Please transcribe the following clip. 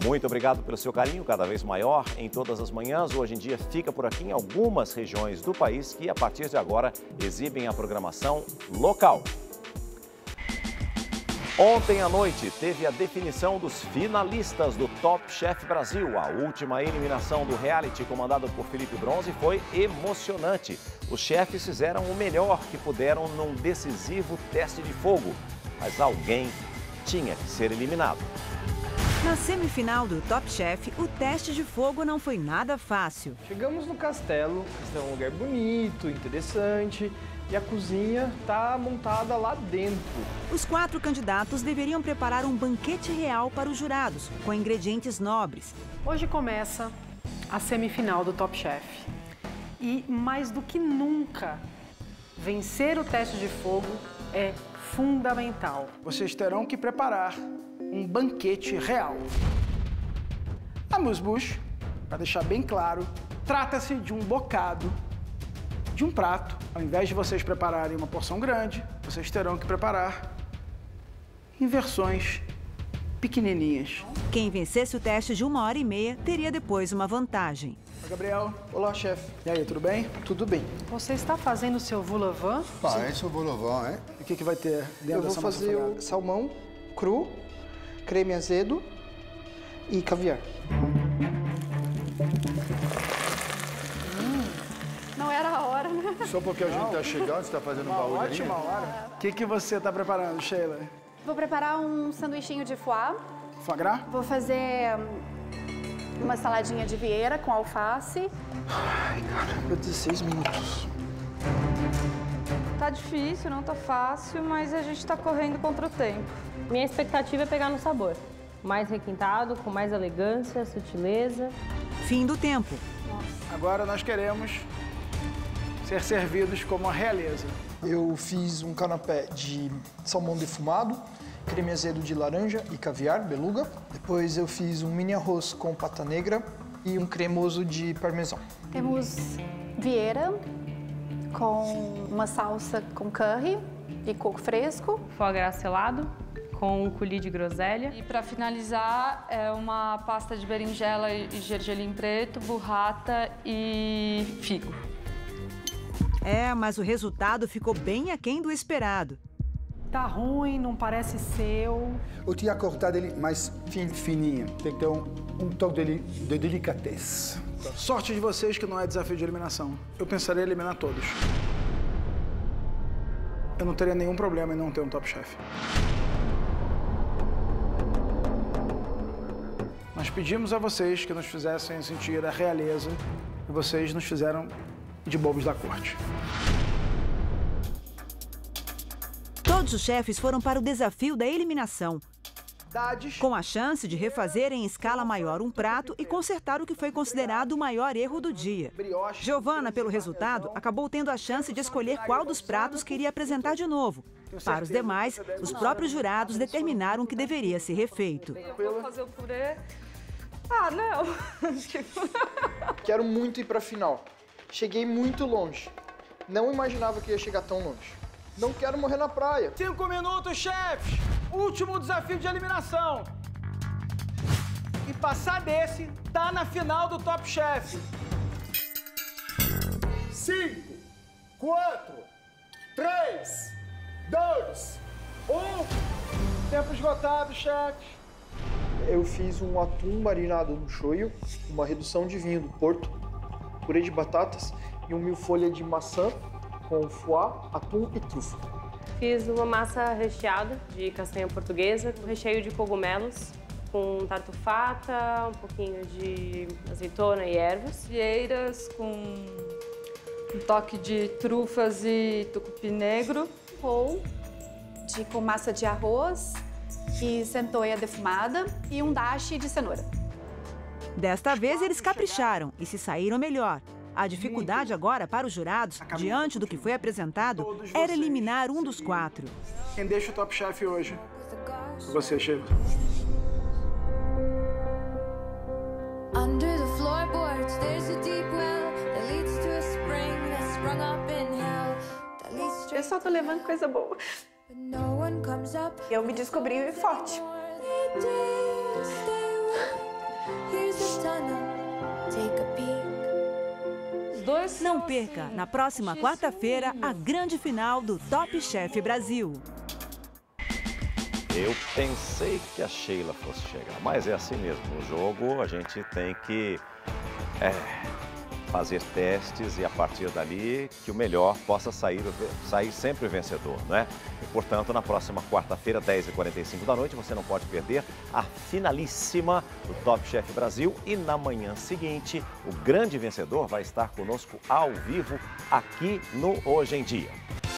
Muito obrigado pelo seu carinho, cada vez maior em todas as manhãs. Hoje em dia fica por aqui em algumas regiões do país que, a partir de agora, exibem a programação local. Ontem à noite teve a definição dos finalistas do Top Chef Brasil. A última eliminação do reality, comandado por Felipe Bronze, foi emocionante. Os chefes fizeram o melhor que puderam num decisivo teste de fogo, mas alguém tinha que ser eliminado. Na semifinal do Top Chef, o teste de fogo não foi nada fácil. Chegamos no castelo, é um lugar bonito, interessante, e a cozinha está montada lá dentro. Os 4 candidatos deveriam preparar um banquete real para os jurados, com ingredientes nobres. Hoje começa a semifinal do Top Chef. E, mais do que nunca, vencer o teste de fogo é fundamental. Vocês terão que preparar um banquete real. Amuse-bouche, para deixar bem claro, trata-se de um bocado de um prato. Ao invés de vocês prepararem uma porção grande, vocês terão que preparar em versões pequenininhas. Quem vencesse o teste de 1h30 teria depois uma vantagem. Oi, Gabriel. Olá, chefe. E aí, tudo bem? Tudo bem. Você está fazendo o seu vol-au-vent? Esse é o vol-au-vent, é? E o que vai ter dentro Eu dessa vou massa fazer folhada? o salmão cru, creme azedo e caviar. Não era a hora, né? Só porque a gente está chegando, você está fazendo um Uma baú ali? ótima hora. O que você está preparando, Sheila? Vou preparar um sanduichinho de foie. Foie gras? Vou fazer uma saladinha de vieira com alface. Ai, caramba, 16 minutos. Tá difícil, não tá fácil, mas a gente tá correndo contra o tempo. Minha expectativa é pegar no sabor. Mais requintado, com mais elegância, sutileza. Fim do tempo. Agora nós queremos ser servidos como a realeza. Eu fiz um canapé de salmão defumado, creme azedo de laranja e caviar, beluga. Depois eu fiz um mini arroz com pata negra e um cremoso de parmesão. Temos vieira com uma salsa com curry e coco fresco. Foie gras selado, com um coulis de groselha. E para finalizar, é uma pasta de berinjela e gergelim preto, burrata e figo. É, mas o resultado ficou bem aquém do esperado. Tá ruim, não parece seu. Eu tinha cortado ele mais fininho. Tem que ter um toque de delicatesse. Sorte de vocês que não é desafio de eliminação. Eu pensaria em eliminar todos. Eu não teria nenhum problema em não ter um Top Chef. Nós pedimos a vocês que nos fizessem sentir a realeza e vocês nos fizeram de bobos da corte. Todos os chefes foram para o desafio da eliminação, com a chance de refazer em escala maior um prato e consertar o que foi considerado o maior erro do dia. Giovana, pelo resultado, acabou tendo a chance de escolher qual dos pratos queria apresentar de novo. Para os demais, os próprios jurados determinaram que deveria ser refeito. Eu vou fazer o purê. Ah, não. Quero muito ir para a final. Cheguei muito longe. Não imaginava que ia chegar tão longe. Não quero morrer na praia. 5 minutos, chefes! Último desafio de eliminação. E passar desse, tá na final do Top Chef. 5, 4, 3, 2, 1. Tempo esgotado, chefes. Eu fiz um atum marinado no shoyu, uma redução de vinho do Porto, purê de batatas e um mil-folha de maçã com foie, atum e trufa. Fiz uma massa recheada de castanha portuguesa, com recheio de cogumelos, com tartufata, um pouquinho de azeitona e ervas. Vieiras com um toque de trufas e tucupi negro. Bowl com massa de arroz e centoia defumada e um dashi de cenoura. Desta vez, eles capricharam e se saíram melhor. A dificuldade agora para os jurados, diante do que foi apresentado, era eliminar um dos 4. Quem deixa o Top Chef hoje? Você, Sheila. Under the floorboards, there's a deep well that leads to a spring that's sprung up in hell. That leads straight Eu só tô levando coisa boa. but no one comes up. Eu me descobri forte. Stay with gonna take a peek. Não perca, na próxima quarta-feira, a grande final do Top Chef Brasil. Eu pensei que a Sheila fosse chegar, mas é assim mesmo. No jogo a gente tem que fazer testes e a partir dali que o melhor possa sair sempre vencedor, não é? E, portanto, na próxima quarta-feira, 10h45 da noite, você não pode perder a finalíssima do Top Chef Brasil e na manhã seguinte, o grande vencedor vai estar conosco ao vivo aqui no Hoje em Dia.